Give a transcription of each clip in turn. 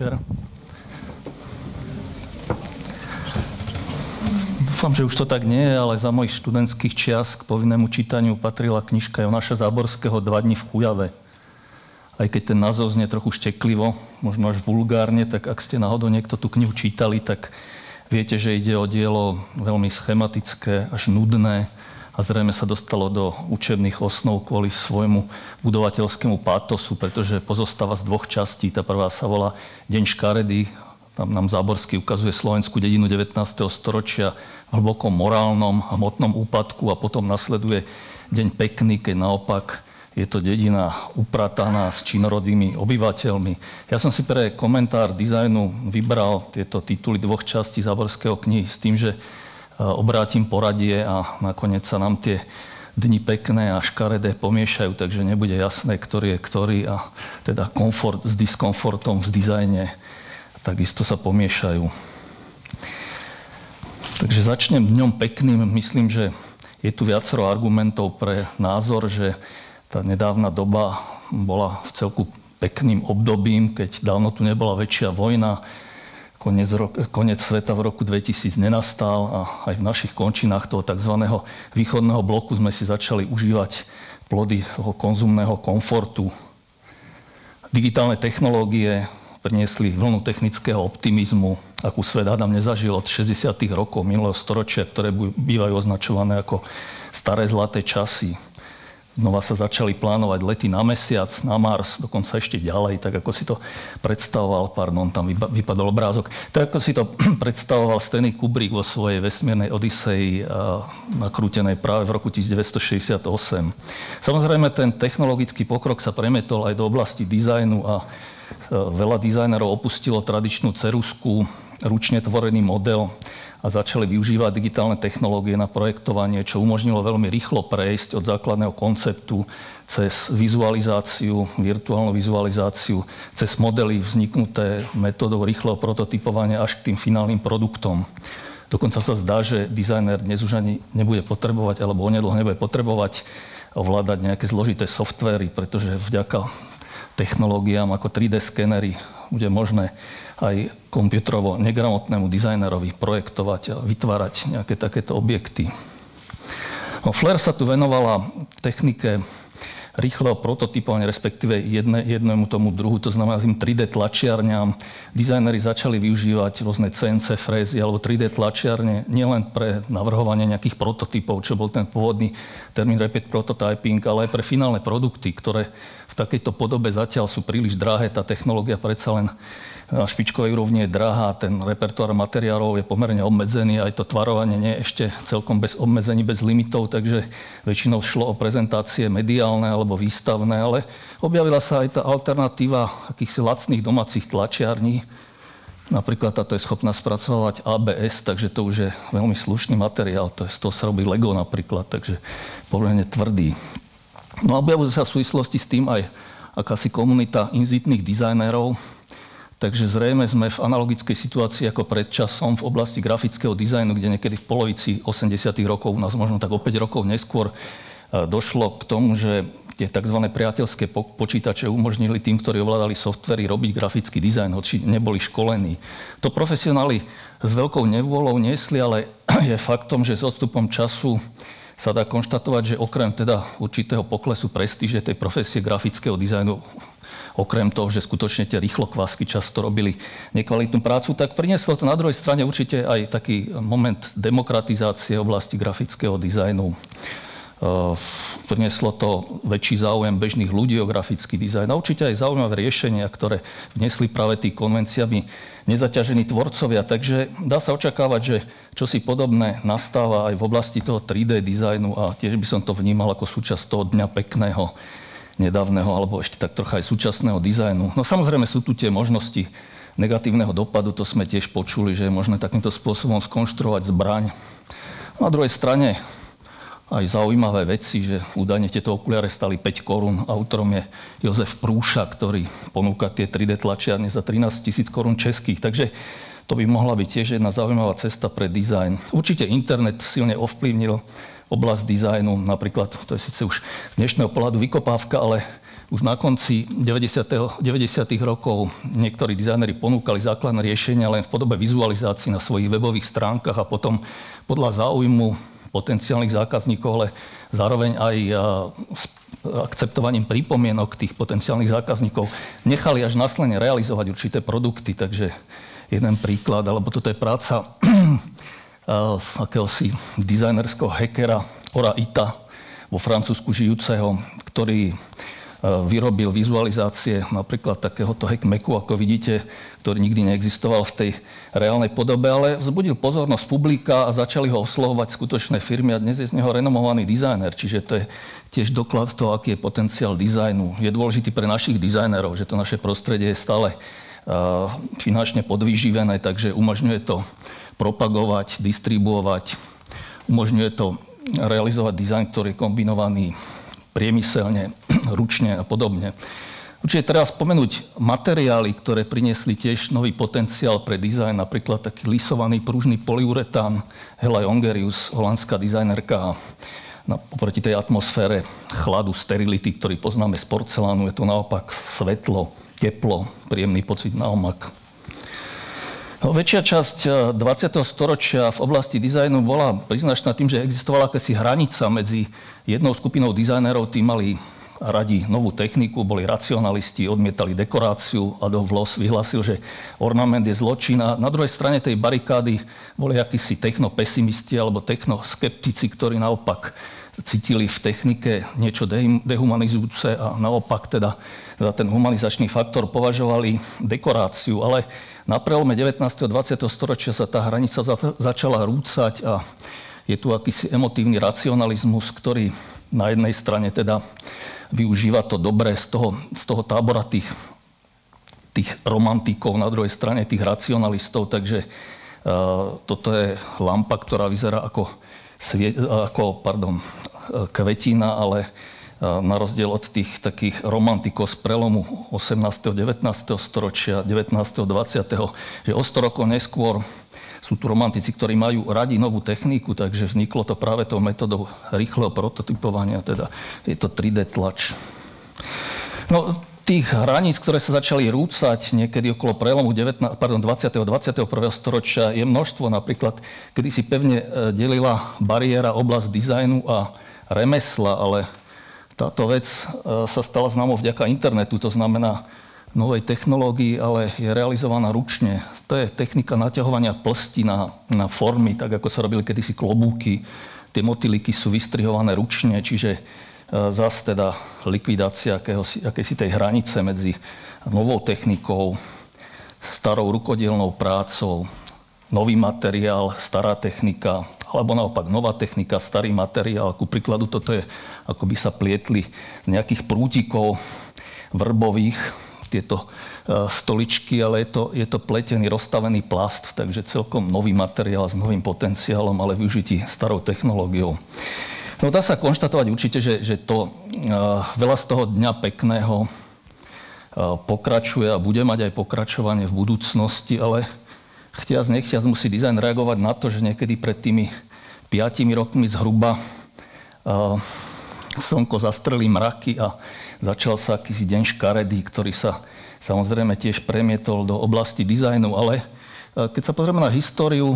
večer. Dúfam, že už to tak nie je, ale za mojich študentských čias k povinnému čítaniu patrila knižka Jonáša Záborského 2 dni v Kujave. Aj keď ten názov znie trochu šteklivo, možno až vulgárne, tak ak ste náhodou niekto tú knihu čítali, tak viete, že ide o dielo veľmi schematické, až nudné a zrejme sa dostalo do učebných osnov kvôli svojmu budovateľskému pátosu, pretože pozostáva z 2 častí. Tá prvá sa volá Deň škaredý. Tam nám Záborský ukazuje slovenskú dedinu 19. storočia v hlbokom morálnom a hmotnom úpadku a potom nasleduje Deň pekný, keď naopak je to dedina uprataná s činorodými obyvateľmi. Ja som si pre komentár dizajnu vybral tieto tituly 2 častí Záborského knihy s tým, že obrátim poradie a nakoniec sa nám tie dni pekné a škaredé pomiešajú, takže nebude jasné, ktorý je ktorý a teda komfort s diskomfortom v dizajne takisto sa pomiešajú. Takže začnem dňom pekným. Myslím, že je tu viacero argumentov pre názor, že tá nedávna doba bola v celku pekným obdobím, keď dávno tu nebola väčšia vojna. Koniec sveta v roku 2000 nenastal a aj v našich končinách toho tzv. Východného bloku sme si začali užívať plody toho konzumného komfortu. Digitálne technológie priniesli vlnu technického optimizmu, akú svet hádam nezažil od 60. rokov minulého storočia, ktoré bývajú označované ako staré zlaté časy. Znova sa začali plánovať lety na Mesiac, na Mars, dokonca ešte ďalej, tak ako si to predstavoval, tam vypadol obrázok, tak ako si to predstavoval Stanley Kubrick vo svojej vesmírnej Odysseji, nakrútenej práve v roku 1968. Samozrejme, ten technologický pokrok sa premietol aj do oblasti dizajnu a veľa dizajnerov opustilo tradičnú ceruzku, ručne tvorený model a začali využívať digitálne technológie na projektovanie, čo umožnilo veľmi rýchlo prejsť od základného konceptu cez vizualizáciu, virtuálnu vizualizáciu, cez modely vzniknuté metódou rýchleho prototypovania až k tým finálnym produktom. Dokonca sa zdá, že dizajner dnes už ani nebude potrebovať, alebo onedlho nebude potrebovať ovládať nejaké zložité softvéry, pretože vďaka technológiám ako 3D skenery bude možné aj komputerovo negramotnému dizajnerovi projektovať a vytvárať nejaké takéto objekty. Flair sa tu venovala technike rýchleho prototypovania, respektíve jednému tomu druhu, to znamená tým 3D tlačiarňam. Dizajneri začali využívať rôzne CNC frézy alebo 3D tlačiarne nielen pre navrhovanie nejakých prototypov, čo bol ten pôvodný termín rapid prototyping, ale aj pre finálne produkty, ktoré v takejto podobe zatiaľ sú príliš drahé. Tá technológia predsa len na špičkovej úrovni je drahá, ten repertoár materiálov je pomerne obmedzený, aj to tvarovanie nie je ešte celkom bez obmedzení, bez limitov, takže väčšinou šlo o prezentácie mediálne alebo výstavné, ale objavila sa aj tá alternatíva akýchsi lacných domácich tlačiarní. Napríklad táto je schopná spracovať ABS, takže to už je veľmi slušný materiál, z toho sa robí Lego napríklad, takže pomerne tvrdý. No a objavuje sa v súvislosti s tým aj akási komunita inzitných dizajnérov. Takže zrejme sme v analogickej situácii ako pred časom v oblasti grafického dizajnu, kde niekedy v polovici 80. rokov, nás možno tak o 5 rokov neskôr, došlo k tomu, že tie tzv. Priateľské počítače umožnili tým, ktorí ovládali softvery, robiť grafický dizajn, hoci neboli školení. To profesionáli s veľkou nevôľou niesli, ale je faktom, že s odstupom času sa dá konštatovať, že okrem teda určitého poklesu prestíže tej profesie grafického dizajnu, okrem toho, že skutočne tie rýchlokvásky často robili nekvalitnú prácu, tak prinieslo to na druhej strane určite aj taký moment demokratizácie oblasti grafického dizajnu. Prinieslo to väčší záujem bežných ľudí o grafický dizajn a určite aj zaujímavé riešenia, ktoré vnesli práve tí konvenciami nezaťažení tvorcovia. Takže dá sa očakávať, že čosi podobné nastáva aj v oblasti toho 3D dizajnu a tiež by som to vnímal ako súčasť toho dňa pekného, nedávneho alebo ešte tak trocha aj súčasného dizajnu. No samozrejme sú tu tie možnosti negatívneho dopadu, to sme tiež počuli, že je možné takýmto spôsobom skonštruovať zbraň. Na druhej strane aj zaujímavé veci, že údajne tieto okuliare stali 5 korún. Autorom je Jozef Prúša, ktorý ponúka tie 3D tlačiarne za 13 000 korún českých. Takže to by mohla byť tiež jedna zaujímavá cesta pre dizajn. Určite internet silne ovplyvnil oblasť dizajnu. Napríklad, to je síce už z dnešného pohľadu vykopávka, ale už na konci 90. rokov niektorí dizajneri ponúkali základné riešenia len v podobe vizualizácií na svojich webových stránkach a potom podľa záujmu potenciálnych zákazníkov, ale zároveň aj s akceptovaním pripomienok tých potenciálnych zákazníkov nechali až následne realizovať určité produkty. Takže jeden príklad, alebo toto je práca akéhosi dizajnerského hackera Ora Ita vo Francúzsku žijúceho, ktorý vyrobil vizualizácie napríklad takéhoto hackmacku, ako vidíte, ktorý nikdy neexistoval v tej reálnej podobe, ale vzbudil pozornosť publika a začali ho oslovovať skutočné firmy a dnes je z neho renomovaný dizajner. Čiže to je tiež doklad toho, aký je potenciál dizajnu. Je dôležitý pre našich dizajnerov, že to naše prostredie je stále finančne podvyživené, takže umožňuje to propagovať, distribuovať, umožňuje to realizovať dizajn, ktorý je kombinovaný priemyselne, ručne a podobne. Určite treba spomenúť materiály, ktoré priniesli tiež nový potenciál pre dizajn, napríklad taký lisovaný pružný polyuretán Hella Jongerius, holandská dizajnerka. Oproti tej atmosfére chladu, sterility, ktorý poznáme z porcelánu, je to naopak svetlo, teplo, príjemný pocit na omak. Väčšia časť 20. storočia v oblasti dizajnu bola príznačná tým, že existovala akási hranica medzi jednou skupinou dizajnerov, tí mali radi novú techniku, boli racionalisti, odmietali dekoráciu. Adolf Loos vyhlásil, že ornament je zločin. A na druhej strane tej barikády boli akísi technopesimisti alebo technoskeptici, ktorí naopak cítili v technike niečo dehumanizujúce a naopak teda ten humanizačný faktor považovali dekoráciu. Ale na prelome 19. a 20. storočia sa tá hranica začala rúcať a je tu akýsi emotívny racionalizmus, ktorý na jednej strane teda využíva to dobré z toho tábora tých romantikov, na druhej strane tých racionalistov. Takže toto je lampa, ktorá vyzerá ako kvetina, ale na rozdiel od tých takých romantikov z prelomu 18. 19. storočia, 19. 20. že o 100 rokov neskôr sú tu romantici, ktorí majú radi novú techniku, takže vzniklo to práve tou metodou rýchleho prototypovania, teda je to 3D tlač. No, tých hraníc, ktoré sa začali rúcať niekedy okolo prelomu 20. 21. storočia je množstvo. Napríklad, kedy si pevne delila bariéra oblasť dizajnu a remesla, ale táto vec sa stala známou vďaka internetu, to znamená novej technológii, ale je realizovaná ručne. To je technika naťahovania plsti na formy, tak ako sa robili kedysi klobúky. Tie motýliky sú vystrihované ručne, čiže zase teda likvidácia akési tej hranice medzi novou technikou, starou rukodielnou prácou, nový materiál, stará technika, alebo naopak nová technika, starý materiál. Ku príkladu toto je, ako by sa plietli z nejakých prútikov vrbových tieto stoličky, ale je to pletený, rozstavený plast, takže celkom nový materiál s novým potenciálom, ale využitý starou technológiou. No dá sa konštatovať určite, že to veľa z toho dňa pekného pokračuje a bude mať aj pokračovanie v budúcnosti, ale chtiac nechtiac musí dizajn reagovať na to, že niekedy pred tými 5 rokmi zhruba slnko zastrelí mraky a začal sa akýsi deň škaredý, ktorý sa samozrejme tiež premietol do oblasti dizajnu, ale keď sa pozrieme na históriu,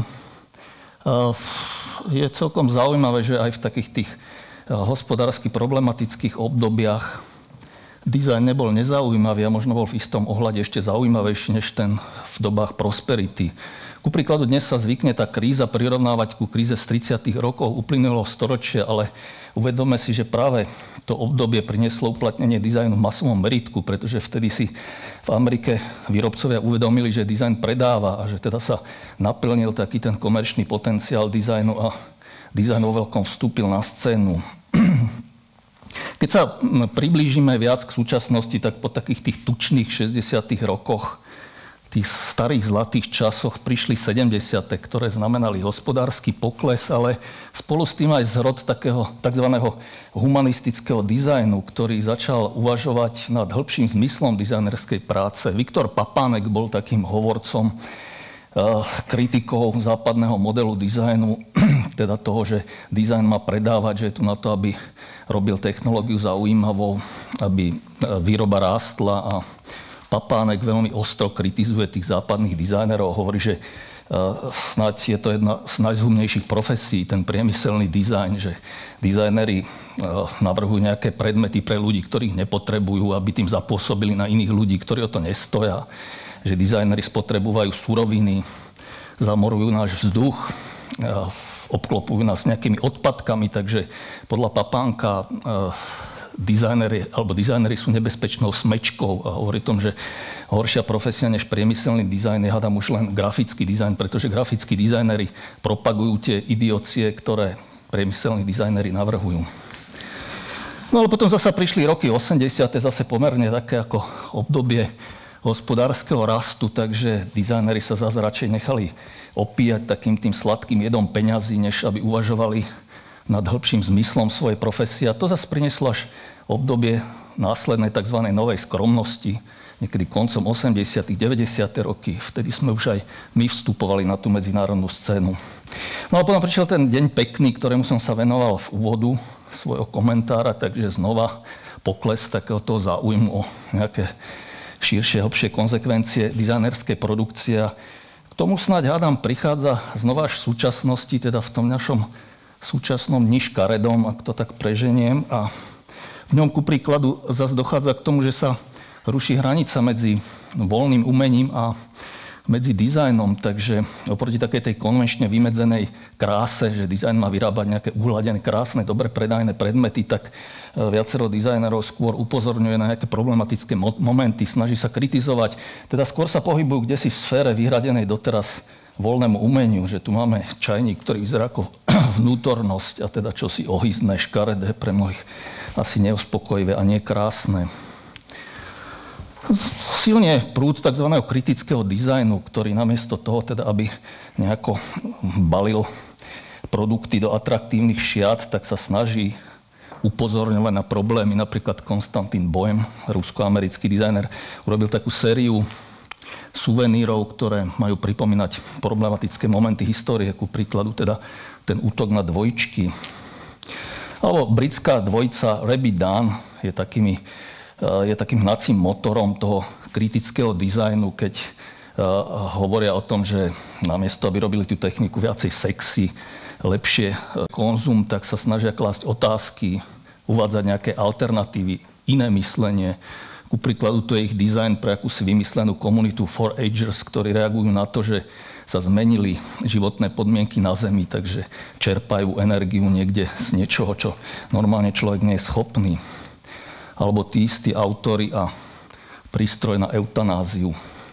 je celkom zaujímavé, že aj v takých tých hospodársky problematických obdobiach dizajn nebol nezaujímavý a možno bol v istom ohľade ešte zaujímavejší než ten v dobách prosperity. Ku príkladu dnes sa zvykne tá kríza prirovnávať ku kríze z 30. rokov uplynulého storočia, ale uvedome si, že práve to obdobie prinieslo uplatnenie dizajnu v masovom meritku, pretože vtedy si v Amerike výrobcovia uvedomili, že dizajn predáva a že teda sa naplnil taký ten komerčný potenciál dizajnu a dizajn vo veľkom vstúpil na scénu. Keď sa priblížime viac k súčasnosti, tak po takých tých tučných 60. rokoch, tých starých zlatých časoch prišli 70., ktoré znamenali hospodársky pokles, ale spolu s tým aj zrod takého tzv. Humanistického dizajnu, ktorý začal uvažovať nad hĺbším zmyslom dizajnerskej práce. Viktor Papánek bol takým hovorcom, kritikou západného modelu dizajnu, teda toho, že dizajn má predávať, že je tu na to, aby robil technológiu zaujímavou, aby výroba rástla a Papánek veľmi ostro kritizuje tých západných dizajnerov. Hovorí, že snáď je to jedna z najzhubnejších profesí, ten priemyselný dizajn, že dizajneri navrhujú nejaké predmety pre ľudí, ktorých nepotrebujú, aby tým zapôsobili na iných ľudí, ktorí o to nestoja. Že dizajneri spotrebujú suroviny, zamorujú náš vzduch, obklopujú nás nejakými odpadkami, takže podľa Papánka dizajneri sú nebezpečnou smečkou a hovorí o tom, že horšia profesia než priemyselný dizajn je, hádam, už len grafický dizajn, pretože grafickí dizajneri propagujú tie idiocie, ktoré priemyselní dizajneri navrhujú. No ale potom zasa prišli roky 80. zase pomerne také ako obdobie hospodárskeho rastu, takže dizajneri sa zase radšej nechali opíjať takým tým sladkým jedom peňazí, než aby uvažovali nad hĺbším zmyslom svojej profesie. A to zase prinieslo až obdobie následnej tzv. Novej skromnosti, niekedy koncom 80. 90. roky. Vtedy sme už aj my vstupovali na tú medzinárodnú scénu. No a potom prišiel ten deň pekný, ktorému som sa venoval v úvodu svojho komentára, takže znova pokles takého toho záujmu o nejaké širšie, hlbšie konzekvencie dizajnerskej produkcie. K tomu snáď, hádam, prichádza znova až v súčasnosti, teda v tom našom súčasnom dni škaredom, ak to tak preženiem. A v ňom ku príkladu zase dochádza k tomu, že sa ruší hranica medzi voľným umením a medzi dizajnom. Takže oproti takej tej konvenčne vymedzenej kráse, že dizajn má vyrábať nejaké uhladené, krásne, dobre predajné predmety, tak viacero dizajnerov skôr upozorňuje na nejaké problematické momenty, snaží sa kritizovať. Teda skôr sa pohybujú kdesi v sfére vyhradenej doteraz voľnému umeniu, že tu máme čajník, ktorý vyzerá ako vnútornosť a teda čosi ohyzné, škaredé, pre mnohých asi neuspokojivé a nie krásne. Silne prúd tzv. Kritického dizajnu, ktorý namiesto toho, teda, aby nejako balil produkty do atraktívnych šiat, tak sa snaží upozorňovať na problémy. Napríklad Konstantín Boehm, rusko-americký dizajner, urobil takú sériu suvenírov, ktoré majú pripomínať problematické momenty histórie, ku príkladu teda ten útok na dvojčky. Alebo britská dvojica Rabbit Dan je takým hnacím motorom toho kritického dizajnu, keď hovoria o tom, že namiesto, aby robili tú techniku viacej sexy, lepšie konzum, tak sa snažia klásť otázky, uvádzať nejaké alternatívy, iné myslenie. Ku príkladu to je ich dizajn pre akúsi vymyslenú komunitu 4-agers, ktorí reagujú na to, že sa zmenili životné podmienky na Zemi, takže čerpajú energiu niekde z niečoho, čo normálne človek nie je schopný. Alebo tí istí autori a prístroj na eutanáziu.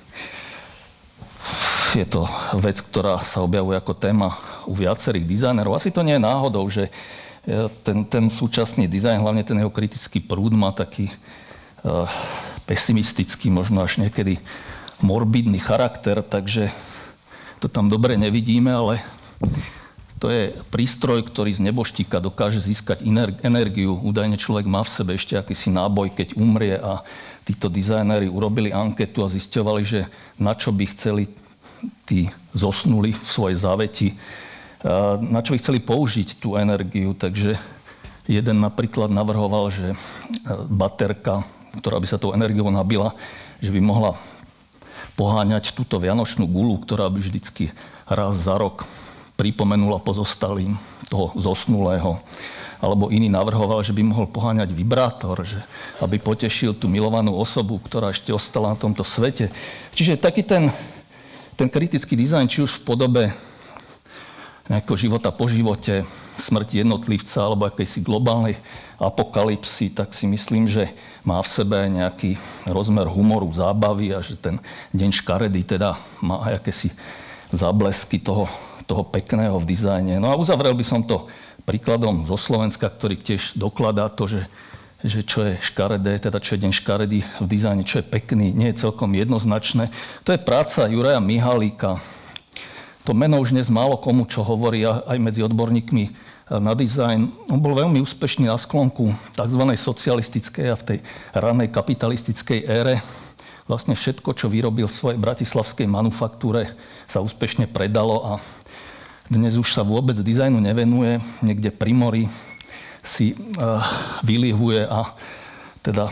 Je to vec, ktorá sa objavuje ako téma u viacerých dizajnerov. Asi to nie je náhodou, že ten súčasný dizajn, hlavne ten jeho kritický prúd, má taký pesimistický, možno až niekedy morbidný charakter, takže to tam dobre nevidíme, ale to je prístroj, ktorý z neboštíka dokáže získať energiu. Údajne človek má v sebe ešte akýsi náboj, keď umrie, a títo dizajnéri urobili anketu a zisťovali, že na čo by chceli tí zosnuli v svojej záveti, na čo by chceli použiť tú energiu. Takže jeden napríklad navrhoval, že baterka, ktorá by sa tou energiou nabila, že by mohla poháňať túto vianočnú gulu, ktorá by vždycky raz za rok pripomenula pozostalým toho zosnulého. Alebo iný navrhoval, že by mohol poháňať vibrátor, že aby potešil tú milovanú osobu, ktorá ešte ostala na tomto svete. Čiže taký ten kritický dizajn, či už v podobe nejakého života po živote, smrti jednotlivca alebo akejsi globálnej apokalypsy, tak si myslím, že má v sebe nejaký rozmer humoru, zábavy a že ten deň škaredý teda má aj akési záblesky toho pekného v dizajne. No a uzavrel by som to príkladom zo Slovenska, ktorý tiež dokladá to, že čo je škaredé, teda čo je deň škaredý v dizajne, čo je pekný, nie je celkom jednoznačné. To je práca Juraja Mihalíka. To meno už dnes málo komu čo hovorí, aj medzi odborníkmi na dizajn. On bol veľmi úspešný na sklonku tzv. Socialistickej a v tej ranej kapitalistickej ére. Vlastne všetko, čo vyrobil v svojej bratislavskej manufaktúre, sa úspešne predalo a dnes už sa vôbec dizajnu nevenuje, niekde pri mori si vylihuje a teda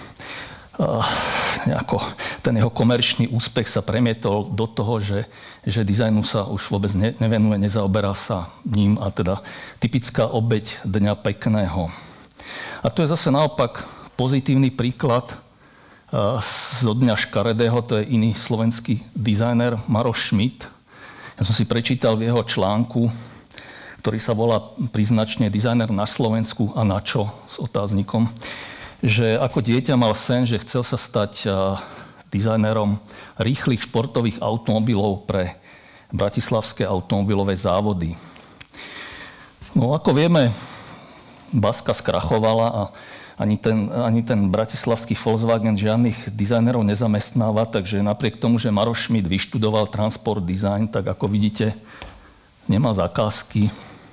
nejako ten jeho komerčný úspech sa premietol do toho, že dizajnu sa už vôbec nevenuje, nezaoberá sa ním a teda typická obeť Dňa pekného. A to je zase naopak pozitívny príklad zo Dňa škaredého, to je iný slovenský dizajner Maroš Schmidt. Ja som si prečítal v jeho článku, ktorý sa volá príznačne Dizajner na Slovensku a na čo s otáznikom, že ako dieťa mal sen, že chcel sa stať dizajnerom rýchlych športových automobilov pre bratislavské automobilové závody. No ako vieme, Baska skrachovala a ani ten bratislavský Volkswagen žiadnych dizajnerov nezamestnáva, takže napriek tomu, že Maroš Schmidt vyštudoval transport design, tak ako vidíte, nemá zakázky.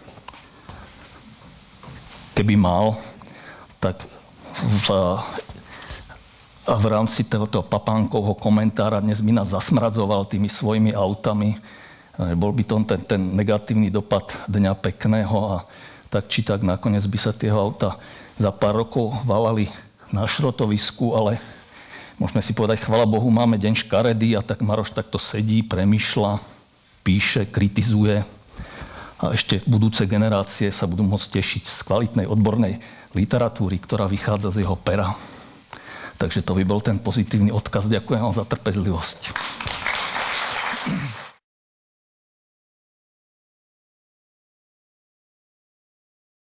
Keby mal, tak v rámci tohoto papánkovho komentára dnes by nás zasmradzoval tými svojimi autami. Bol by to ten negatívny dopad Dňa pekného a tak či tak nakoniec by sa tie auta za pár rokov valali na šrotovisku, ale môžeme si povedať, chvala Bohu, máme deň škaredý a tak Maroš takto sedí, premýšľa, píše, kritizuje a ešte budúce generácie sa budú môcť tešiť z kvalitnej odbornej literatúry, ktorá vychádza z jeho pera. Takže to by bol ten pozitívny odkaz. Ďakujem vám za trpezlivosť.